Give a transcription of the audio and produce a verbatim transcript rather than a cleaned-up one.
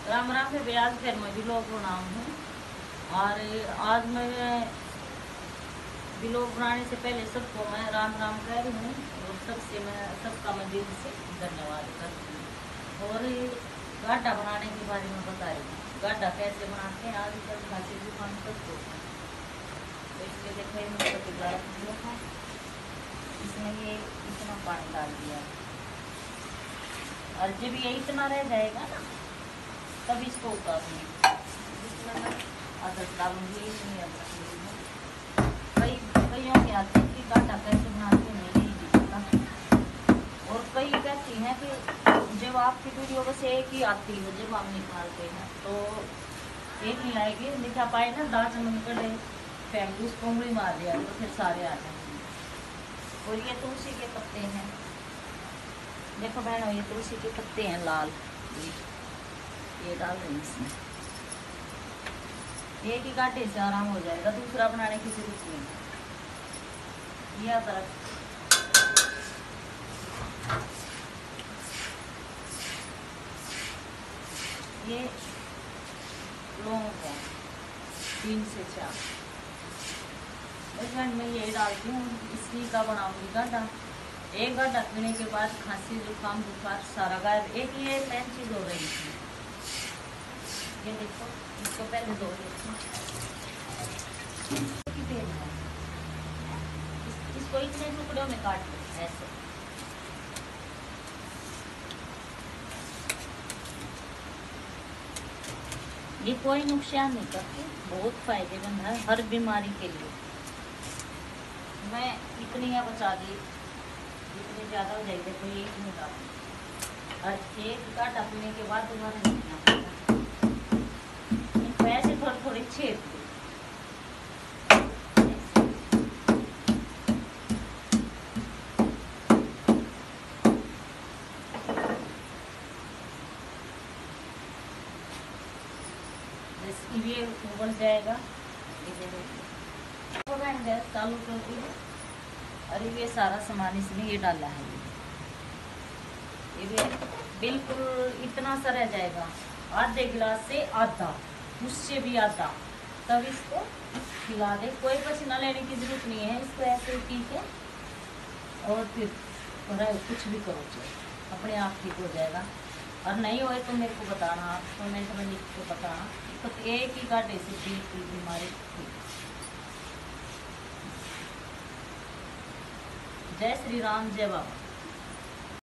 राम राम है ब्याज। फिर मैं ब्लॉग बनाऊँ हूँ और आज मैं ब्लॉग बनाने से पहले सबको मैं राम राम कह रही हूँ और सबसे मैं सबका मैं दिल से धन्यवाद करती हूँ। और गाढ़ा बनाने के बारे में बता रही हूँ, गाढ़ा कैसे बनाते हैं। आजकल खांसी जुकाम सबको तो इसलिए देखो मैं पतीला रख दिया था, इसमें ये इतना पानी डाल दिया और जब ये इतना रह जाएगा ना तब इसको उतारूंगी। इसमें मैं अदरक डालूंगी, नहीं अदरक कई कईयों के आते हैं कि गाढ़ा कैसे बनाते हैं मुझे नहीं पता। और कई कहती हैं कि जब आपकी वीडियो बस एक ही आती है जब हम निकालते हैं तो एक नहीं आएगी, लिखा पाए ना दाच मन कड़े फैमिली उसको उंगली मार दिया तो फिर सारे आ जाएंगे। और ये तुलसी के पत्ते हैं, देखो बहनों ये तुलसी के पत्ते हैं लाल, ये डाल देंगे इसमें। एक ही कांटे से आराम हो जाएगा, दूसरा बनाने की जरूरत नहीं। ये अदरक, ये लौंग है तीन से चार, इसमें मैं यही डालती हूँ। इसी का बनाऊंगी गाढ़ा। एक गाढ़ा पीने के बाद खांसी जुकाम बुखार सारा गायब। एक ये मेन चीज हो रही थी, ये देखो इसको पहले धो लेती हूँ। इस, इसको इतने टुकड़ों में काट लो ऐसे। ये कोई नुकसान नहीं करती, बहुत फायदेमंद है हर बीमारी के लिए। मैं इतनी या बचा दी, इतनी ज़्यादा हो जाएगी तो ये इतनी डालूंगी और एक गाढ़ा पीने के बाद दोबारा नहीं पीना पड़ेगा। इनको ऐसे थोड़ी थोड़ी छेद दो। ये उबल जाएगा, गैस चालू कर दी है। अरे ये सारा सामान इसमें ये डाला है, ये भी बिल्कुल इतना सा रह जाएगा, आधे गिलास से आधा, उससे भी आधा। तब इसको खिला दे, कोई पसीना लेने की जरूरत नहीं है। इसको ऐसे ही पी के और फिर कुछ भी करो, चाहिए अपने आप ठीक हो जाएगा। और नहीं होए तो मेरे को बताना, आप कमेंट में लिख के बताना। तो एक ही गाढ़े से बिल्कुल बीमारी ठीक। जय श्री राम, जय बाबा।